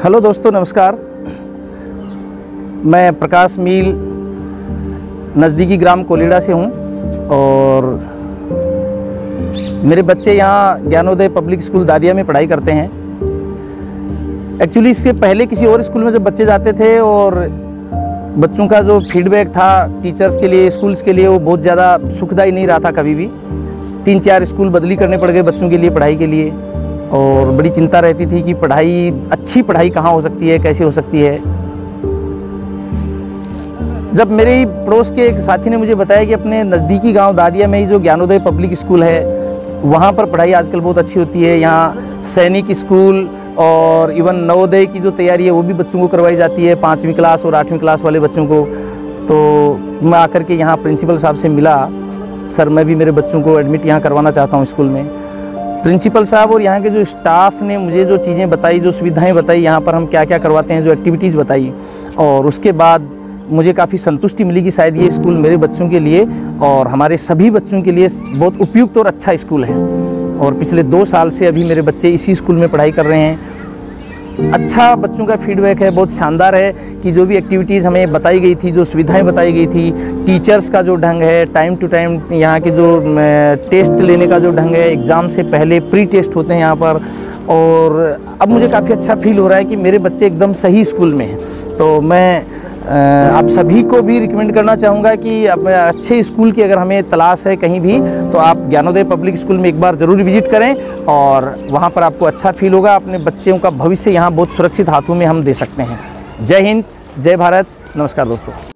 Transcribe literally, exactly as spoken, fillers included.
Hello दोस्तों, नमस्कार। मैं प्रकाश मील नज़दीकी ग्राम कोलीड़ा से हूँ और मेरे बच्चे यहाँ ज्ञानोदय पब्लिक स्कूल दादिया में पढ़ाई करते हैं। एक्चुअली इसके पहले किसी और स्कूल में जब बच्चे जाते थे और बच्चों का जो फीडबैक था टीचर्स के लिए, स्कूल्स के लिए, वो बहुत ज़्यादा सुखदायी नहीं रहा था। कभी भी तीन चार स्कूल बदली करने पड़ गए बच्चों के लिए, पढ़ाई के लिए, और बड़ी चिंता रहती थी कि पढ़ाई, अच्छी पढ़ाई कहाँ हो सकती है, कैसे हो सकती है। जब मेरे ही पड़ोस के एक साथी ने मुझे बताया कि अपने नज़दीकी गांव दादिया में ही जो ज्ञानोदय पब्लिक स्कूल है, वहाँ पर पढ़ाई आजकल बहुत अच्छी होती है। यहाँ सैनिक स्कूल और इवन नवोदय की जो तैयारी है वो भी बच्चों को करवाई जाती है, पाँचवीं क्लास और आठवीं क्लास वाले बच्चों को। तो मैं आकर के यहाँ प्रिंसिपल साहब से मिला, सर मैं भी मेरे बच्चों को एडमिट यहाँ करवाना चाहता हूँ स्कूल में। प्रिंसिपल साहब और यहाँ के जो स्टाफ ने मुझे जो चीज़ें बताई, जो सुविधाएं बताई, यहाँ पर हम क्या क्या करवाते हैं, जो एक्टिविटीज़ बताई, और उसके बाद मुझे काफ़ी संतुष्टि मिली कि शायद ये स्कूल मेरे बच्चों के लिए और हमारे सभी बच्चों के लिए बहुत उपयुक्त और अच्छा स्कूल है। और पिछले दो साल से अभी मेरे बच्चे इसी स्कूल में पढ़ाई कर रहे हैं। अच्छा बच्चों का फीडबैक है, बहुत शानदार है कि जो भी एक्टिविटीज़ हमें बताई गई थी, जो सुविधाएं बताई गई थी, टीचर्स का जो ढंग है, टाइम टू टाइम यहाँ के जो टेस्ट लेने का जो ढंग है, एग्ज़ाम से पहले प्री टेस्ट होते हैं यहाँ पर, और अब मुझे काफ़ी अच्छा फील हो रहा है कि मेरे बच्चे एकदम सही स्कूल में हैं। तो मैं आप सभी को भी रिकमेंड करना चाहूँगा कि अब अच्छे स्कूल की अगर हमें तलाश है कहीं भी, तो आप ज्ञानोदय पब्लिक स्कूल में एक बार ज़रूर विजिट करें और वहाँ पर आपको अच्छा फील होगा। अपने बच्चों का भविष्य यहाँ बहुत सुरक्षित हाथों में हम दे सकते हैं। जय हिंद, जय भारत, नमस्कार दोस्तों।